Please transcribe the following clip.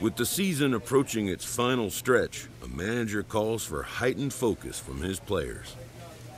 With the season approaching its final stretch, a manager calls for heightened focus from his players.